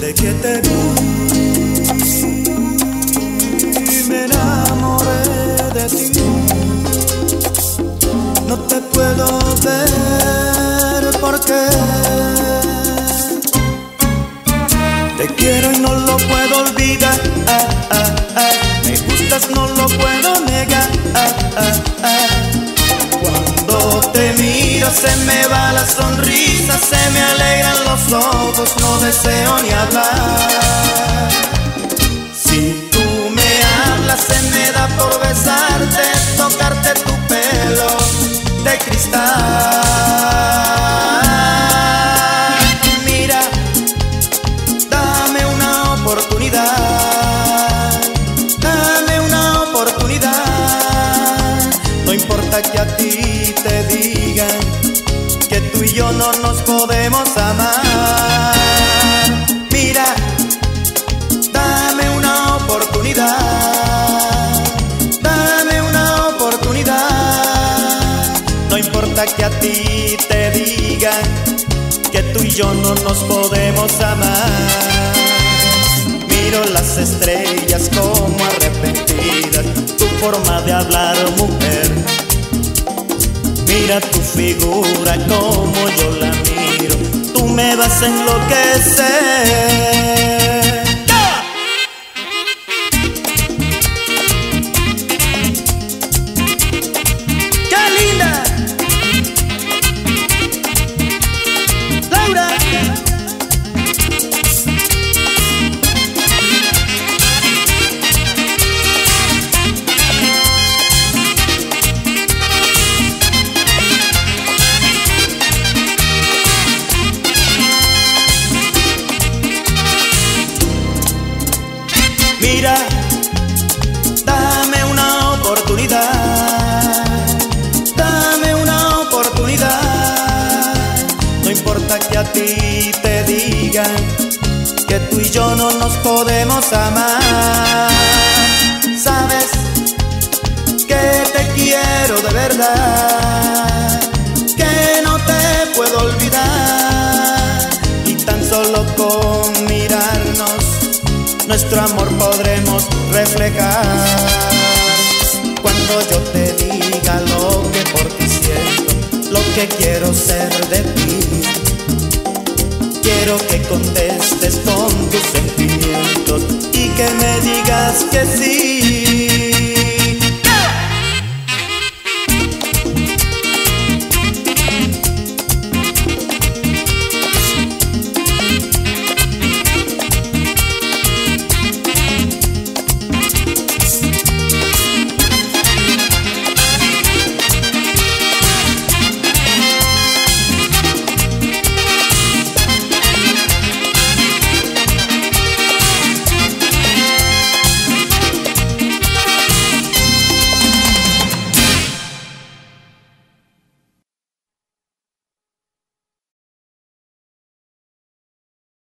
Desde que te vi, me enamoré de ti. No te puedo ver porque te quiero y no lo puedo olvidar. Me gustas, no lo puedo negar. Cuando te miro se me va la sonrisa, se me alegran los ojos, no deseo ni hablar. Si tú me hablas se me da por besarte, tocarte tu pelo de cristal. Mira, dame una oportunidad, dame una oportunidad. No importa que a ti te digan que tú y yo no nos podemos amar. Mira, dame una oportunidad, dame una oportunidad. No importa que a ti te digan que tú y yo no nos podemos amar. Miro las estrellas como arrepentidas, tu forma de hablar, mujer. Mira tu figura como yo la miro, tú me vas a enloquecer. ¡Qué linda! ¡Laura! Mira, dame una oportunidad, dame una oportunidad. No importa que a ti te digan que tú y yo no nos podemos amar. Sabes que te quiero de verdad, que no te puedo olvidar. Y tan solo con mirarnos nuestro amor podremos reflejar. Cuando yo te diga lo que por ti siento, lo que quiero ser de ti, quiero que contestes con tus sentimientos y que me digas que sí.